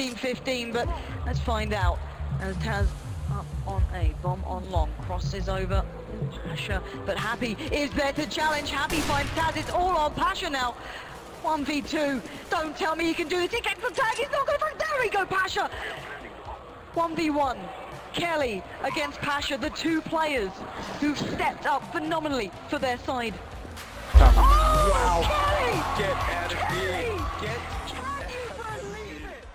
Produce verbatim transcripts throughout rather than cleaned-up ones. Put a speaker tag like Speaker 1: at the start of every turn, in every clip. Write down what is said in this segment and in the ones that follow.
Speaker 1: fifteen fifteen, but let's find out. As Taz up on a bomb on long, crosses over Pasha, but Happy is there to challenge. Happy finds Taz, it's all on Pasha now. one v two, don't tell me he can do this, he gets the tag, he's not going to, there we go, Pasha. one v one, Kelly against Pasha, the two players who've stepped up phenomenally for their side. Oh,
Speaker 2: Wow.
Speaker 1: Kelly!
Speaker 2: Get out of here.
Speaker 1: Kelly!
Speaker 2: Get
Speaker 1: Can you believe it?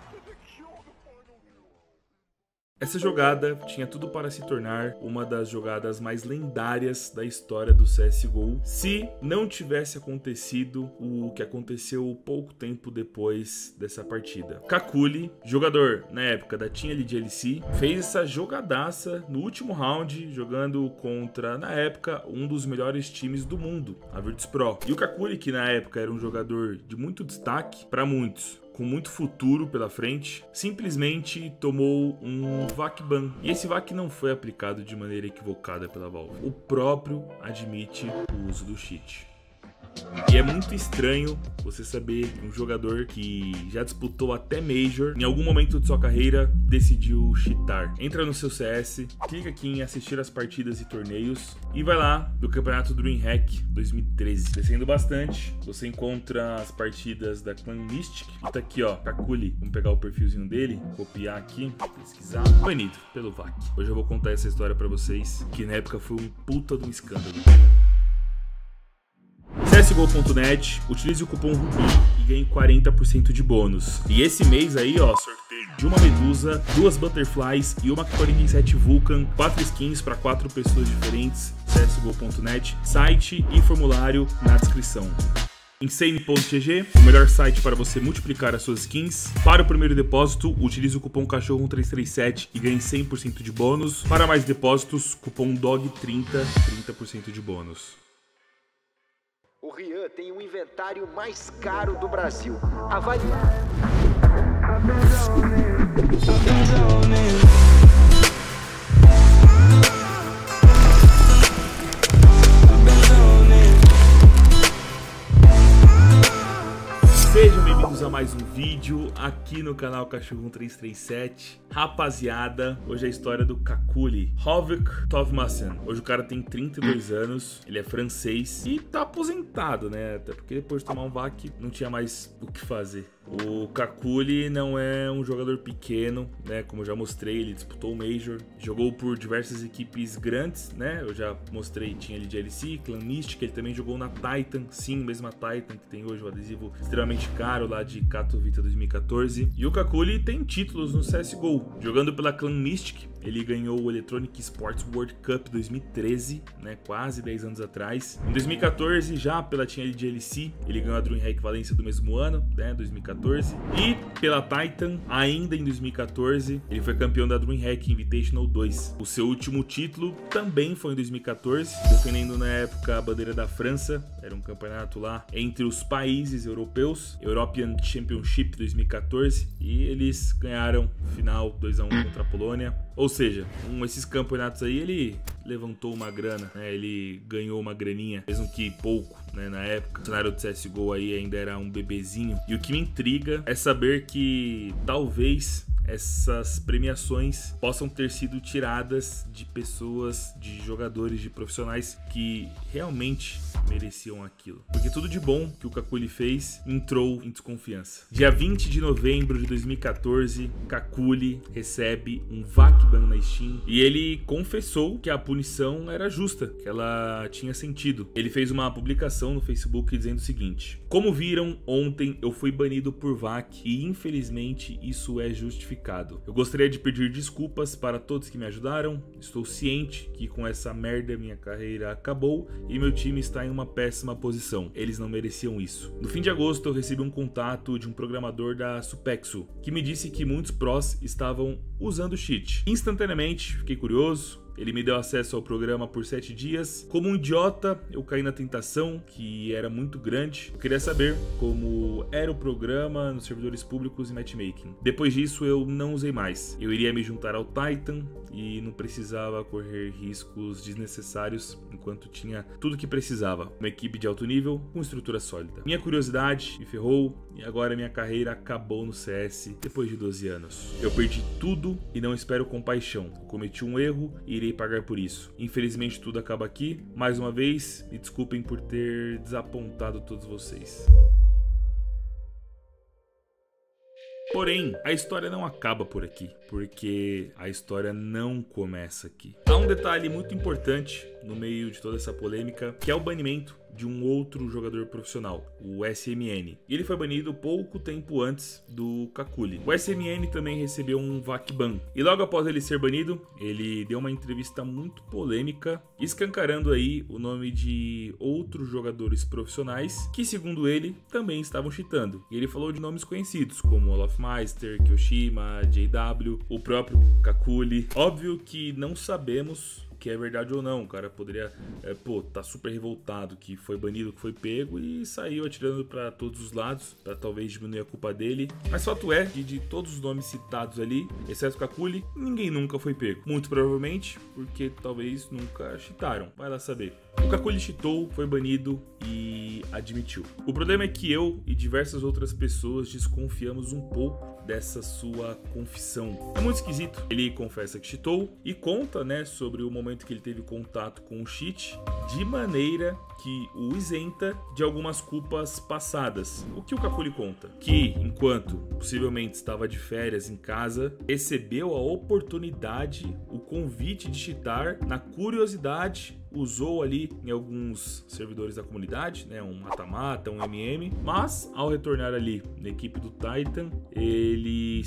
Speaker 3: Essa jogada tinha tudo para se tornar uma das jogadas mais lendárias da história do C S G O, se não tivesse acontecido o que aconteceu pouco tempo depois dessa partida. Kakuli, jogador na época da Team L G L C, fez essa jogadaça no último round, jogando contra, na época, um dos melhores times do mundo, a Virtus Pro. E o Kakuli, que na época era um jogador de muito destaque para muitos, com muito futuro pela frente, simplesmente tomou um V A C ban. E esse V A C não foi aplicado de maneira equivocada pela Valve. O próprio admite o uso do cheat. E é muito estranho você saber que um jogador que já disputou até Major, em algum momento de sua carreira, decidiu cheatar. Entra no seu C S, clica aqui em assistir as partidas e torneios e vai lá do campeonato DreamHack dois mil e treze. Descendo bastante, você encontra as partidas da Clan Mystic. E tá aqui, ó, Kakuli. Vamos pegar o perfilzinho dele, copiar aqui, pesquisar. Banido pelo V A C. Hoje eu vou contar essa história pra vocês, que na época foi um puta de um escândalo. C S G O ponto net, utilize o cupom RUBI e ganhe quarenta por cento de bônus. E esse mês aí, ó, sorteio de uma Medusa, duas Butterflies e uma quarenta e sete Vulcan, quatro skins para quatro pessoas diferentes. C S G O ponto net, site e formulário na descrição. Insane ponto G G, o melhor site para você multiplicar as suas skins. Para o primeiro depósito, utilize o cupom cachorro um três três sete e ganhe cem por cento de bônus. Para mais depósitos, cupom D O G trinta, trinta por cento de bônus.
Speaker 4: O Rian tem o inventário mais caro do Brasil. Avalie.
Speaker 3: Sejam bem-vindos a mais um vídeo aqui no canal Cachorro um três três sete. Rapaziada, hoje é a história do Kakuli, Hovik Tovmassen. Hoje o cara tem trinta e dois anos, ele é francês e tá aposentado, né? Até porque depois de tomar um V A C não tinha mais o que fazer. O Kakuli não é um jogador pequeno, né? Como eu já mostrei, ele disputou o Major, jogou por diversas equipes grandes, né? Eu já mostrei, tinha L G L C, Clan Mystic, ele também jogou na Titan, sim, mesma Titan que tem hoje o adesivo extremamente caro lá de Katowice dois mil e quatorze. E o Kakuli tem títulos no C S G O, jogando pela Clan Mystic. Ele ganhou o Electronic Sports World Cup dois mil e treze, né, quase dez anos atrás. Em dois mil e quatorze, já pela Team L G L C, ele ganhou a DreamHack Valência do mesmo ano, né, dois mil e quatorze. E pela Titan, ainda em dois mil e quatorze, ele foi campeão da DreamHack Invitational dois. O seu último título também foi em dois mil e quatorze, defendendo na época a bandeira da França. Era um campeonato lá entre os países europeus, European Championship dois mil e quatorze, e eles ganharam final dois a um contra a Polônia. Ou seja, com esses campeonatos aí ele levantou uma grana, né? Ele ganhou uma graninha, mesmo que pouco, né? Na época, o cenário do C S G O aí ainda era um bebezinho. E o que me intriga é saber que talvez essas premiações possam ter sido tiradas de pessoas, de jogadores, de profissionais que realmente mereciam aquilo. Porque tudo de bom que o Kakuli fez entrou em desconfiança. Dia vinte de novembro de dois mil e quatorze, Kakuli recebe um V A C ban na Steam e ele confessou que a punição era justa, que ela tinha sentido. Ele fez uma publicação no Facebook dizendo o seguinte: como viram, ontem eu fui banido por V A C e infelizmente isso é justificado. Eu gostaria de pedir desculpas para todos que me ajudaram. Estou ciente que com essa merda minha carreira acabou e meu time está em uma péssima posição. Eles não mereciam isso. No fim de agosto eu recebi um contato de um programador da Supexo que me disse que muitos prós estavam usando cheat. Instantaneamente fiquei curioso. Ele me deu acesso ao programa por sete dias. Como um idiota, eu caí na tentação, que era muito grande. Eu queria saber como era o programa nos servidores públicos e matchmaking. Depois disso, eu não usei mais. Eu iria me juntar ao Titan e não precisava correr riscos desnecessários, enquanto tinha tudo que precisava. Uma equipe de alto nível com estrutura sólida. Minha curiosidade me ferrou e agora minha carreira acabou no C S depois de doze anos. Eu perdi tudo e não espero compaixão. Cometi um erro e irei pagar por isso. Infelizmente tudo acaba aqui. Mais uma vez, me desculpem por ter desapontado todos vocês. Porém, a história não acaba por aqui, porque a história não começa aqui. Há um detalhe muito importante no meio de toda essa polêmica, que é o banimento de um outro jogador profissional, o S M N. E ele foi banido pouco tempo antes do Kakuli. O S M N também recebeu um V A C ban. E logo após ele ser banido, ele deu uma entrevista muito polêmica, escancarando aí o nome de outros jogadores profissionais que, segundo ele, também estavam cheatando. E ele falou de nomes conhecidos, como Olofmeister, Kyoshima, J W, o próprio Kakuli. Óbvio que não sabemos que é verdade ou não. O cara poderia, é, pô, tá super revoltado que foi banido, que foi pego e saiu atirando pra todos os lados, pra talvez diminuir a culpa dele. Mas fato é que de todos os nomes citados ali, exceto Kakuli, ninguém nunca foi pego. Muito provavelmente porque talvez nunca cheataram, vai lá saber. O Kakuli cheatou, foi banido e admitiu. O problema é que eu e diversas outras pessoas desconfiamos um pouco dessa sua confissão. É muito esquisito. Ele confessa que cheatou e conta, né, sobre o momento que ele teve contato com o cheat de maneira que o isenta de algumas culpas passadas. O que o Kakuli conta? Que, enquanto possivelmente estava de férias em casa, recebeu a oportunidade, o convite de cheatar na curiosidade, usou ali em alguns servidores da comunidade, né, um mata-mata, um M M, mas ao retornar ali na equipe do Titan, ele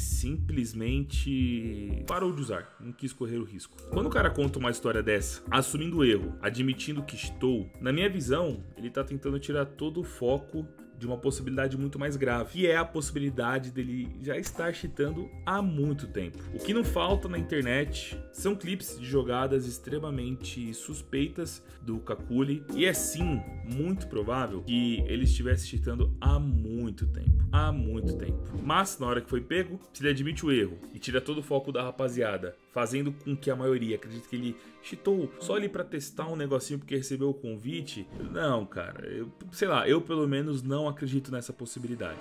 Speaker 3: simplesmente parou de usar, não quis correr o risco. Quando o cara conta uma história dessa, assumindo o erro, admitindo que cheatou, na minha visão, ele tá tentando tirar todo o foco de uma possibilidade muito mais grave, que é a possibilidade dele já estar cheatando há muito tempo. O que não falta na internet são clipes de jogadas extremamente suspeitas do Kakuli, e é sim muito provável que ele estivesse cheatando há muito tempo, há muito tempo. Mas na hora que foi pego, se ele admite o erro e tira todo o foco da rapaziada, fazendo com que a maioria acredite que ele cheatou só ali pra testar um negocinho porque recebeu o convite, não, cara, eu, sei lá, eu pelo menos não acredito nessa possibilidade.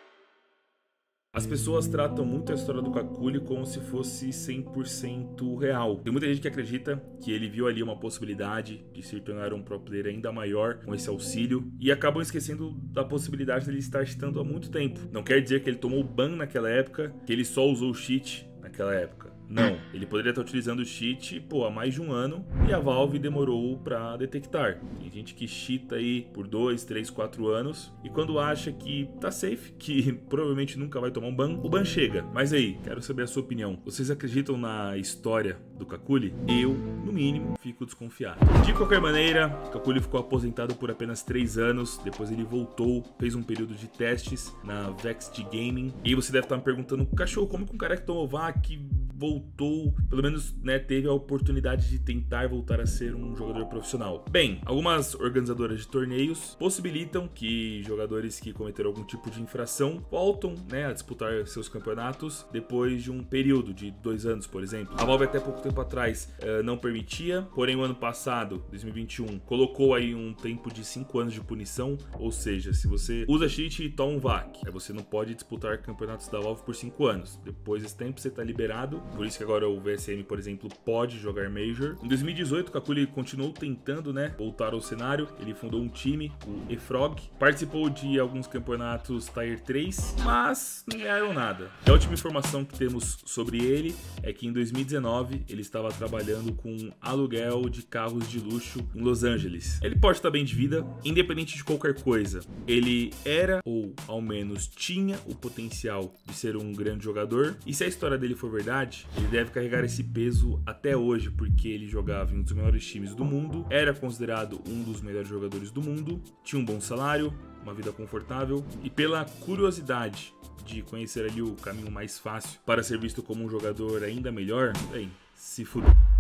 Speaker 3: As pessoas tratam muito a história do Kakuli como se fosse cem por cento real. Tem muita gente que acredita que ele viu ali uma possibilidade de se tornar um pro player ainda maior com esse auxílio e acabam esquecendo da possibilidade dele estar cheatando há muito tempo. Não quer dizer que ele tomou ban naquela época, que ele só usou o cheat naquela época. Não, ele poderia estar utilizando o cheat, pô, há mais de um ano e a Valve demorou pra detectar. Tem gente que cheata aí por dois, três, quatro anos e quando acha que tá safe, que provavelmente nunca vai tomar um ban, o ban chega. Mas aí, quero saber a sua opinião. Vocês acreditam na história do Kakuli? Eu, no mínimo, fico desconfiado. De qualquer maneira, Kakuli ficou aposentado por apenas três anos, depois ele voltou, fez um período de testes na Vext Gaming. E você deve estar me perguntando, cachorro, como que um cara que tomou V A C voltou, pelo menos, né, teve a oportunidade de tentar voltar a ser um jogador profissional? Bem, algumas organizadoras de torneios possibilitam que jogadores que cometeram algum tipo de infração voltam, né, a disputar seus campeonatos depois de um período de dois anos, por exemplo. A Valve até pouco tempo atrás uh, não permitia, porém o ano passado, dois mil e vinte e um, colocou aí um tempo de cinco anos de punição, ou seja, se você usa cheat e toma um V A C, aí você não pode disputar campeonatos da Valve por cinco anos. Depois desse tempo você tá liberado. Por isso que agora o V S M, por exemplo, pode jogar Major. Em dois mil e dezoito, o Kakuli continuou tentando, né, voltar ao cenário. Ele fundou um time, o E-Frog. Participou de alguns campeonatos Tier três, mas não ganharam nada. A última informação que temos sobre ele é que em dois mil e dezenove ele estava trabalhando com aluguel de carros de luxo em Los Angeles. Ele pode estar bem de vida, independente de qualquer coisa. Ele era, ou ao menos tinha, o potencial de ser um grande jogador. E se a história dele for verdade, ele deve carregar esse peso até hoje, porque ele jogava em um dos melhores times do mundo, era considerado um dos melhores jogadores do mundo, tinha um bom salário, uma vida confortável e pela curiosidade de conhecer ali o caminho mais fácil para ser visto como um jogador ainda melhor, bem, se fudeu.